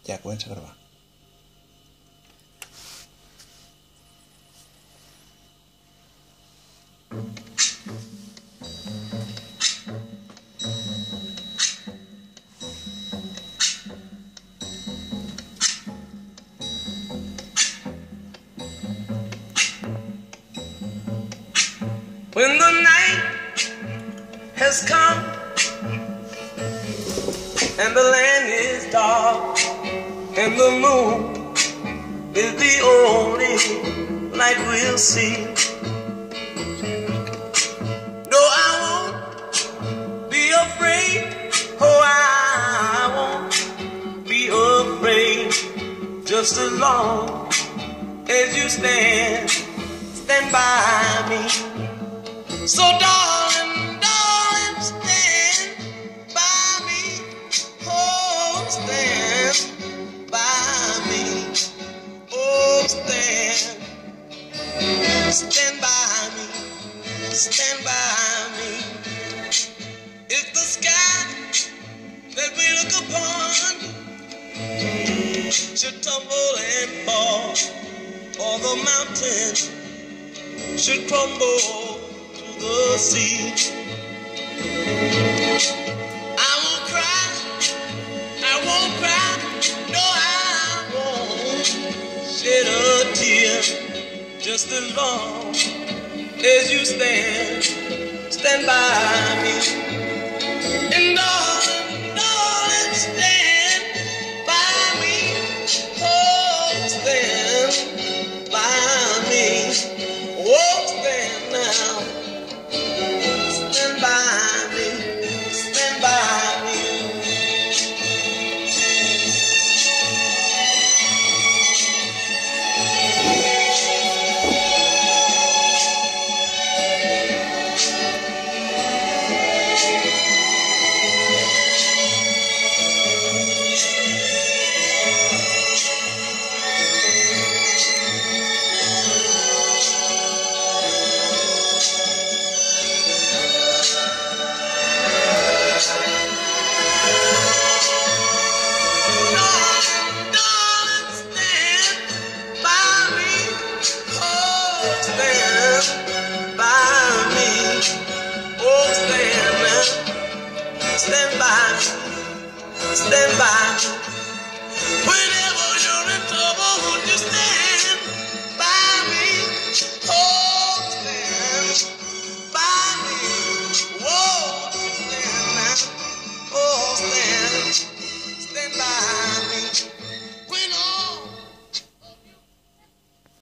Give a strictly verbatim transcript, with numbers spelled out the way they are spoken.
Ya, comença a gravar. When the night has come and the land is dark and the moon is the only light we'll see. No, I won't be afraid. Oh, I won't be afraid. Just as long as you stand, stand by me. So darling, darling, stand by me. Oh, stand by me. Oh, stand, stand by me. Stand by me. If the sky that we look upon should tumble and fall, or the mountain should crumble the sea, I won't cry, I won't cry, no, I won't shed a tear, just as long as you stand, stand by me. And darling, darling, stand by me, oh, stand by me, oh, stand now. Stand by me, stand by me. Stand by me, stand by me. Whenever you're in trouble, won't you stand?